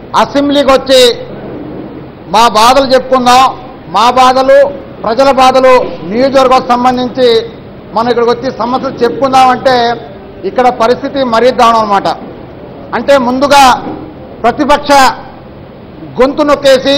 అసెంబ్లీకి వచ్చి మా బాధలు చెప్పుకుందాం, మా బాధలు, ప్రజల బాధలు, నియోజకవర్గం సంబంధించి మనం ఇక్కడికి వచ్చి సమస్యలు చెప్పుకుందామంటే ఇక్కడ పరిస్థితి మరీ దారుణం అన్నమాట. అంటే ముందుగా ప్రతిపక్ష గొంతు నొక్కేసి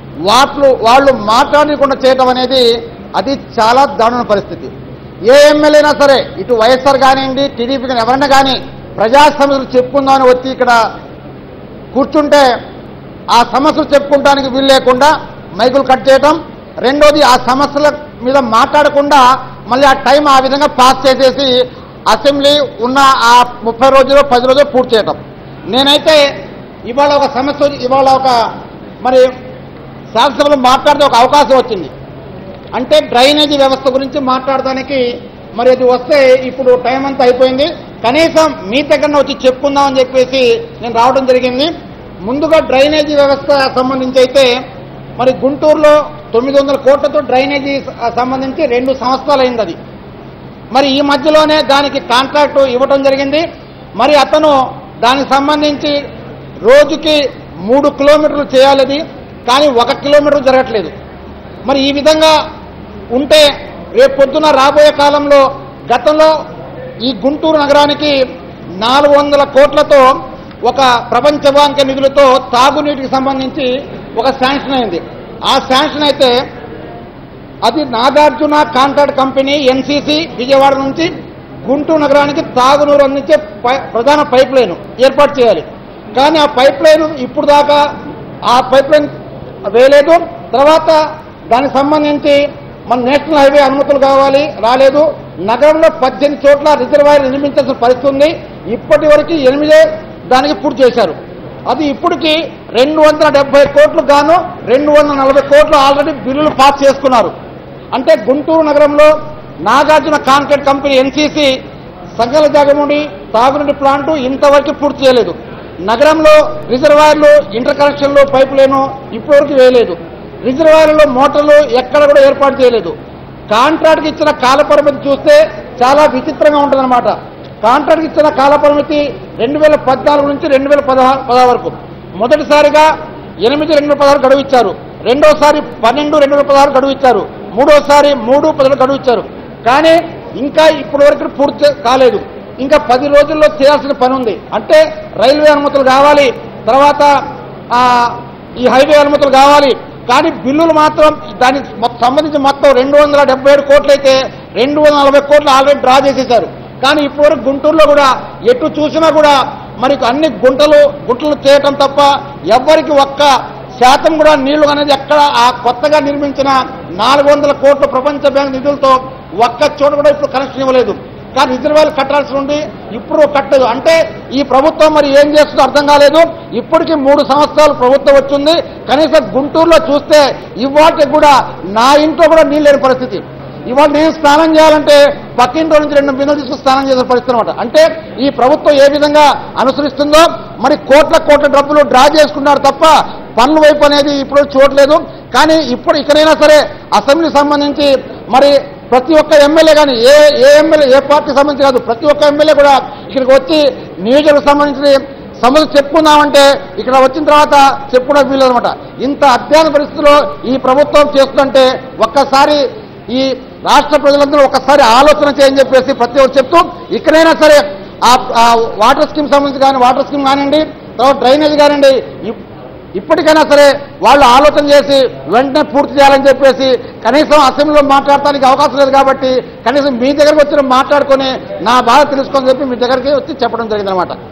వాళ్ళు మాట్లాడకుండా చేయడం అనేది అది చాలా దారుణ పరిస్థితి. ఏ ఎమ్మెల్యేనా సరే, ఇటు వైఎస్ఆర్ కానివ్వండి, టీడీపీ కానీ ఎవరైనా కానీ ప్రజా సమస్యలు చెప్పుకుందామని వచ్చి ఇక్కడ కూర్చుంటే ఆ సమస్యలు చెప్పుకోవడానికి వీలు లేకుండా మైకులు కట్ చేయటం, రెండోది ఆ సమస్యల మీద మాట్లాడకుండా మళ్ళీ ఆ టైం ఆ విధంగా పాస్ చేసేసి అసెంబ్లీ ఉన్న ఆ 30 రోజులు 10 రోజులు పూర్తి చేయటం. నేనైతే ఇవాళ ఒక సమస్య, ఇవాళ ఒక మరి శాసనసభలో మాట్లాడితే ఒక అవకాశం వచ్చింది. అంటే డ్రైనేజీ వ్యవస్థ గురించి మాట్లాడడానికి మరి అది వస్తే ఇప్పుడు టైం అంతా అయిపోయింది, కనీసం మీ దగ్గర వచ్చి చెప్పుకుందామని చెప్పేసి నేను రావడం జరిగింది. ముందుగా డ్రైనేజీ వ్యవస్థ సంబంధించి అయితే మరి గుంటూరులో 900 కోట్లతో డ్రైనేజీ సంబంధించి 2 సంవత్సరాలు అయింది. అది మరి ఈ మధ్యలోనే దానికి కాంట్రాక్టు ఇవ్వడం జరిగింది. మరి అతను దానికి సంబంధించి రోజుకి 3 కిలోమీటర్లు చేయాలి, కానీ 1 కిలోమీటర్ జరగట్లేదు. మరి ఈ విధంగా ఉంటే రేపు పొద్దున రాబోయే కాలంలో గతంలో ఈ గుంటూరు నగరానికి 400 కోట్లతో ఒక ప్రపంచ బ్యాంక్ నిధులతో తాగునీటికి సంబంధించి ఒక శాంక్షన్ అయింది. ఆ శాంక్షన్ అయితే అది Nagarjuna contract company NCC Vijayawada నుంచి గుంటూరు నగరానికి తాగునీరు అందించే ప్రధాన పైప్ లైన్ ఏర్పాటు చేయాలి. కానీ ఆ పైప్ లైన్ ఇప్పుడు దాకా ఆ పైప్ లైన్ వేయలేదు. తర్వాత దానికి సంబంధించి మన నేషనల్ హైవే అనుమతులు కావాలి, రాలేదు. నగరంలో 18 చోట్ల రిజర్వాయర్ నిర్మించాల్సిన పరిస్థితి ఉంది. ఇప్పటి వరకు 8 దానికి పూర్తి చేశారు. అది ఇప్పటికి 270 కోట్లు గాను 240 కోట్లు ఆల్రెడీ బిల్లులు పాస్ చేసుకున్నారు. అంటే గుంటూరు నగరంలో నాగార్జున కాంట్రాక్ట్ కంపెనీ ఎన్సీసీ సంగల జాగముడి తాగునీటి ప్లాంటు ఇంతవరకు పూర్తి చేయలేదు. నగరంలో రిజర్వాయర్లు, ఇంటర్ కనెక్షన్లు, పైపు లైను ఇప్పటివరకు వేయలేదు. రిజర్వాయర్లో మోటార్లు ఎక్కడ కూడా ఏర్పాటు చేయలేదు. కాంట్రాక్ట్కి ఇచ్చిన కాలపరిమితి చూస్తే చాలా విచిత్రంగా ఉంటుందన్నమాట. కాంట్రాక్ట్కి ఇచ్చిన కాలపరిమితి 2014 నుంచి 2016 వరకు. మొదటిసారిగా 8/2016 గడువు ఇచ్చారు, రెండోసారి 12/2016 గడువు ఇచ్చారు, మూడోసారి 3/10 గడువు ఇచ్చారు. కానీ ఇంకా ఇప్పటి వరకు పూర్తి కాలేదు. ఇంకా 10 రోజుల్లో చేయాల్సిన పని ఉంది. అంటే రైల్వే అనుమతులు కావాలి, తర్వాత ఈ హైవే అనుమతులు కావాలి. కానీ బిల్లులు మాత్రం దానికి సంబంధించి మొత్తం 277 కోట్లు అయితే 240 కోట్లు ఆల్రెడీ డ్రా చేసేశారు. కానీ ఇప్పటివరకు గుంటూరులో కూడా ఎటు చూసినా కూడా మరి అన్ని గుంటలు చేయటం తప్ప ఎవ్వరికి 1% కూడా నీళ్లు అనేది ఎక్కడ ఆ కొత్తగా నిర్మించిన 400 కోట్ల ప్రపంచ బ్యాంక్ నిధులతో 1 చోట కూడా ఇప్పుడు కనెక్షన్ ఇవ్వలేదు. కానీ రిజర్వాయర్లు కట్టాల్సి ఉండి ఇప్పుడు కట్టలేదు. అంటే ఈ ప్రభుత్వం మరి ఏం చేస్తుందో అర్థం కాలేదు. ఇప్పటికీ 3 సంవత్సరాలు ప్రభుత్వం వచ్చింది. కనీసం గుంటూరులో చూస్తే ఇవాళకి కూడా నా ఇంట్లో కూడా నీళ్ళు లేని పరిస్థితి. ఇవాళ నేను స్నానం చేయాలంటే పక్కింట్లో నుంచి 2 బిందెలు తీసుకుని స్నానం చేసే పరిస్థితి అనమాట. అంటే ఈ ప్రభుత్వం ఏ విధంగా అనుసరిస్తుందో మరి కోట్ల డబ్బులు డ్రా చేసుకున్నారు తప్ప పనుల వైపు అనేది ఇప్పుడు చూడలేదు. కానీ ఇప్పుడు ఇక్కడైనా సరే అసెంబ్లీ సంబంధించి మరి ప్రతి ఒక్క ఎమ్మెల్యే కానీ ఏ ఎమ్మెల్యే ఏ పార్టీకి సంబంధించి కాదు, ప్రతి ఒక్క ఎమ్మెల్యే కూడా ఇక్కడికి వచ్చి నియోజకవర్గం సంబంధించి సమస్య చెప్పుకుందామంటే ఇక్కడ వచ్చిన తర్వాత చెప్పుకోవడానికి వీలదనమాట. ఇంత అధ్యయన పరిస్థితుల్లో ఈ ప్రభుత్వం చేస్తుంటే ఒక్కసారి ఈ రాష్ట్ర ప్రజలందరూ ఒక్కసారి ఆలోచన చేయని చెప్పేసి ప్రతి ఒక్కరు చెప్తూ ఇక్కడైనా సరే ఆ వాటర్ స్కీమ్ సంబంధించి కానీ వాటర్ స్కీమ్ కానివ్వండి, తర్వాత డ్రైనేజ్ కానివ్వండి, ఇప్పటికైనా సరే వాళ్ళు ఆలోచన చేసి వెంటనే పూర్తి చేయాలని చెప్పేసి కనీసం అసెంబ్లీలో మాట్లాడటానికి అవకాశం లేదు. కాబట్టి కనీసం మీ దగ్గరకు వచ్చి మాట్లాడుకొని నా బాధ తెలుసుకొని చెప్పి మీ దగ్గరికి వచ్చి చెప్పడం జరిగిందనమాట.